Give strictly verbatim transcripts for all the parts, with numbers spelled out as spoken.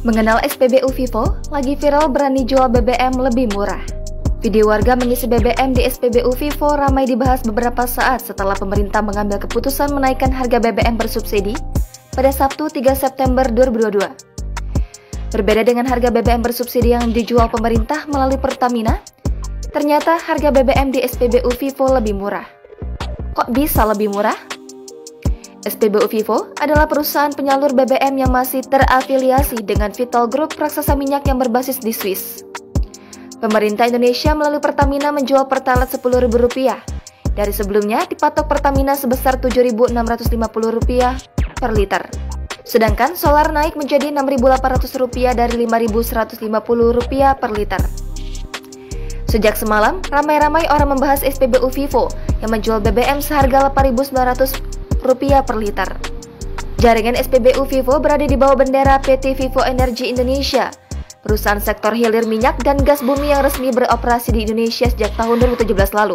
Mengenal S P B U Vivo, lagi viral berani jual B B M lebih murah. Video warga mengisi B B M di S P B U Vivo ramai dibahas beberapa saat setelah pemerintah mengambil keputusan menaikkan harga B B M bersubsidi pada Sabtu tiga September dua ribu dua puluh dua. Berbeda dengan harga B B M bersubsidi yang dijual pemerintah melalui Pertamina, ternyata harga B B M di S P B U Vivo lebih murah. Kok bisa lebih murah? S P B U Vivo adalah perusahaan penyalur B B M yang masih terafiliasi dengan Vitol Group raksasa minyak yang berbasis di Swiss. Pemerintah Indonesia melalui Pertamina menjual Pertalite sepuluh ribu rupiah. Dari sebelumnya dipatok Pertamina sebesar tujuh ribu enam ratus lima puluh rupiah per liter. Sedangkan solar naik menjadi enam ribu delapan ratus rupiah dari lima ribu seratus lima puluh rupiah per liter. Sejak semalam, ramai-ramai orang membahas S P B U Vivo yang menjual B B M seharga delapan ribu sembilan ratus rupiah per liter. Jaringan S P B U Vivo berada di bawah bendera P T Vivo Energy Indonesia, perusahaan sektor hilir minyak dan gas bumi yang resmi beroperasi di Indonesia sejak tahun dua ribu tujuh belas lalu.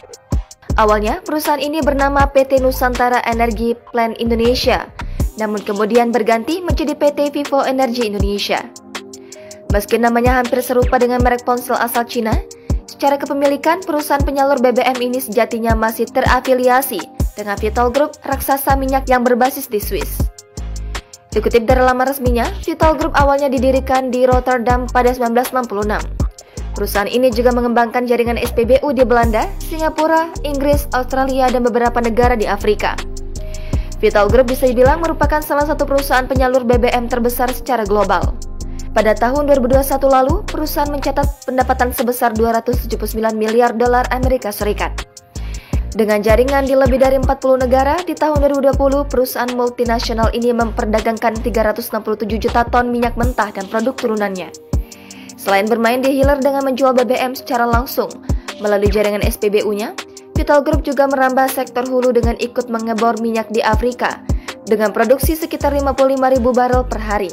Awalnya, perusahaan ini bernama P T Nusantara Energy Plan Indonesia, namun kemudian berganti menjadi P T Vivo Energy Indonesia. Meski namanya hampir serupa dengan merek ponsel asal Cina, secara kepemilikan perusahaan penyalur B B M ini sejatinya masih terafiliasi dengan Vitol Group raksasa minyak yang berbasis di Swiss. Dikutip dari laman resminya, Vitol Group awalnya didirikan di Rotterdam pada seribu sembilan ratus enam puluh enam. Perusahaan ini juga mengembangkan jaringan S P B U di Belanda, Singapura, Inggris, Australia, dan beberapa negara di Afrika. Vitol Group bisa dibilang merupakan salah satu perusahaan penyalur B B M terbesar secara global. Pada tahun dua ribu dua puluh satu lalu, perusahaan mencatat pendapatan sebesar dua ratus tujuh puluh sembilan miliar dolar Amerika Serikat. Dengan jaringan di lebih dari empat puluh negara, di tahun dua ribu dua puluh, perusahaan multinasional ini memperdagangkan tiga ratus enam puluh tujuh juta ton minyak mentah dan produk turunannya. Selain bermain di hilir dengan menjual B B M secara langsung melalui jaringan S P B U-nya, Vitol Group juga merambah sektor hulu dengan ikut mengebor minyak di Afrika dengan produksi sekitar lima puluh lima ribu barel per hari.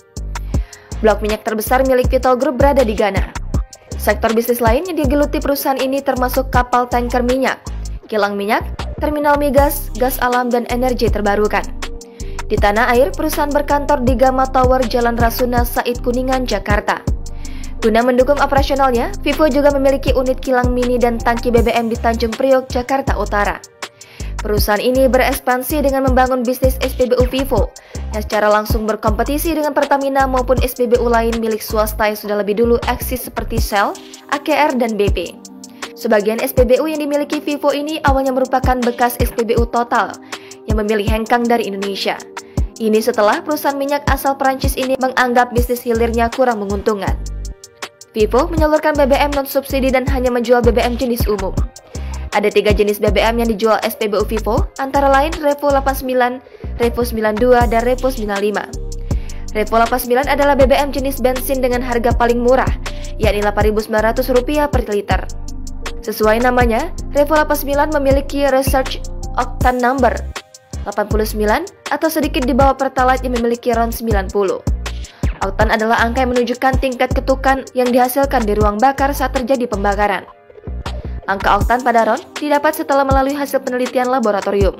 Blok minyak terbesar milik Vitol Group berada di Ghana. Sektor bisnis lain yang digeluti perusahaan ini termasuk kapal tanker minyak, kilang minyak, terminal migas, gas alam, dan energi terbarukan. Di tanah air, perusahaan berkantor di Gama Tower, Jalan Rasuna, Said Kuningan, Jakarta. Guna mendukung operasionalnya, Vivo juga memiliki unit kilang mini dan tangki B B M di Tanjung Priok, Jakarta Utara. Perusahaan ini berekspansi dengan membangun bisnis S P B U Vivo yang secara langsung berkompetisi dengan Pertamina maupun S P B U lain milik swasta yang sudah lebih dulu eksis seperti Shell, A K R, dan B P. Sebagian S P B U yang dimiliki Vivo ini awalnya merupakan bekas S P B U Total yang memilih hengkang dari Indonesia. Ini setelah perusahaan minyak asal Perancis ini menganggap bisnis hilirnya kurang menguntungkan. Vivo menyalurkan B B M non-subsidi dan hanya menjual B B M jenis umum. Ada tiga jenis B B M yang dijual S P B U Vivo, antara lain Revo delapan puluh sembilan, Revo sembilan puluh dua, dan Revo sembilan puluh lima. Revo delapan puluh sembilan adalah B B M jenis bensin dengan harga paling murah, yakni delapan ribu sembilan ratus rupiah per liter. Sesuai namanya, Revo delapan puluh sembilan memiliki Research Octane Number delapan puluh sembilan atau sedikit di bawah Pertalite yang memiliki RON sembilan puluh. Oktan adalah angka yang menunjukkan tingkat ketukan yang dihasilkan di ruang bakar saat terjadi pembakaran. Angka oktan pada RON didapat setelah melalui hasil penelitian laboratorium.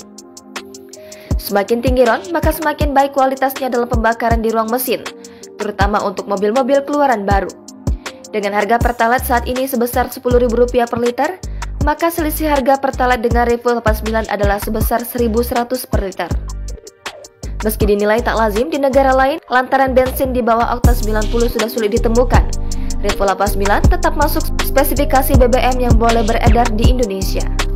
Semakin tinggi RON, maka semakin baik kualitasnya dalam pembakaran di ruang mesin, terutama untuk mobil-mobil keluaran baru. Dengan harga Pertalite saat ini sebesar sepuluh ribu rupiah per liter, maka selisih harga Pertalite dengan Revo delapan puluh sembilan adalah sebesar seribu seratus per liter. Meski dinilai tak lazim di negara lain, lantaran bensin di bawah oktan sembilan puluh sudah sulit ditemukan, Revo delapan puluh sembilan tetap masuk spesifikasi B B M yang boleh beredar di Indonesia.